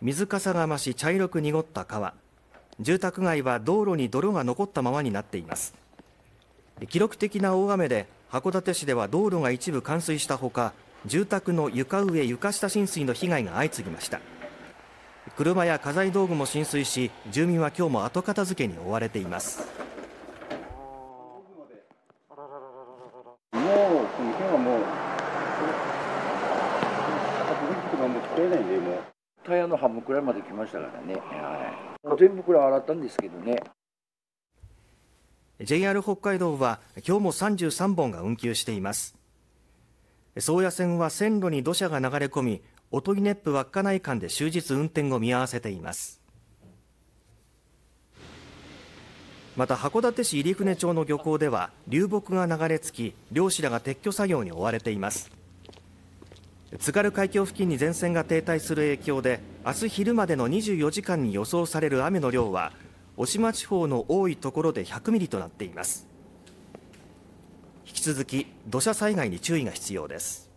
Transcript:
水かさが増し茶色く濁った川、住宅街は道路に泥が残ったままになっています。記録的な大雨で函館市では道路が一部冠水したほか、住宅の床上・床下浸水の被害が相次ぎました。車や家財道具も浸水し、住民は今日も後片付けに追われています。 この辺はもうタイヤの半分くらいまで来ましたからね、全部くらい洗ったんですけどね。 JR 北海道は今日も33本が運休しています。宗谷線は線路に土砂が流れ込み、音威熱布稚内間で終日運転を見合わせています。また函館市入船町の漁港では流木が流れ着き、漁師らが撤去作業に追われています。津軽海峡付近に前線が停滞する影響で、明日昼までの24時間に予想される雨の量は渡島地方の多いところで100ミリとなっています。引き続き土砂災害に注意が必要です。